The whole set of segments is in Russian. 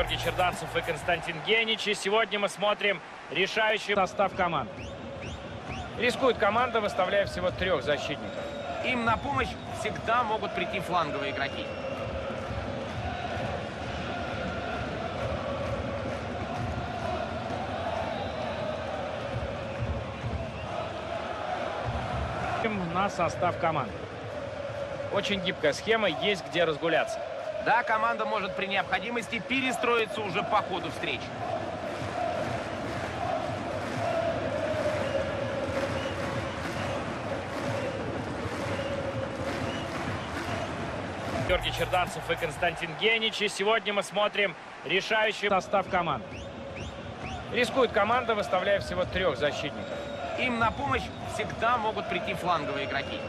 Георгий Черданцев и Константин Генич. И сегодня мы смотрим решающий состав команд. Рискует команда, выставляя всего 3 защитников. Им на помощь всегда могут прийти фланговые игроки. На состав команд. Очень гибкая схема, есть где разгуляться. Да, команда может при необходимости перестроиться уже по ходу встречи. Георгий Черданцев и Константин Генич. И сегодня мы смотрим решающий состав команд. Рискует команда, выставляя всего 3 защитников. Им на помощь всегда могут прийти фланговые игроки.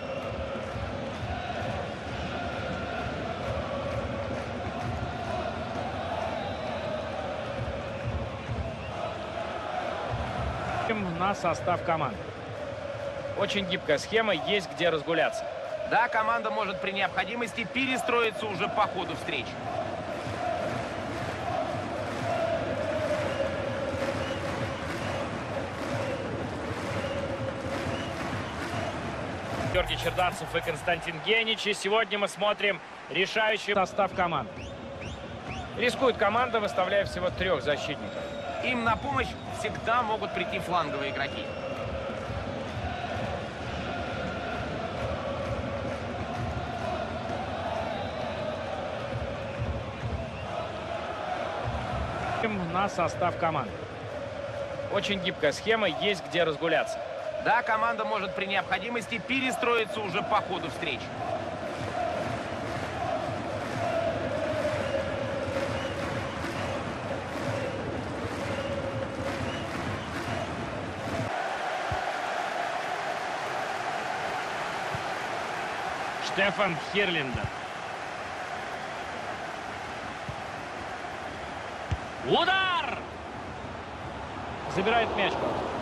На состав команд. Очень гибкая схема, есть где разгуляться. Да, команда может при необходимости перестроиться уже по ходу встречи. Георгий Черданцев и Константин Генич. И сегодня мы смотрим решающий состав команд. Рискует команда, выставляя всего 3 защитников. Им на помощь всегда могут прийти фланговые игроки. На состав команд. Очень гибкая схема, есть где разгуляться. Да, команда может при необходимости перестроиться уже по ходу встречи. Штефан Хирлиндер. Удар! Забирает мяч.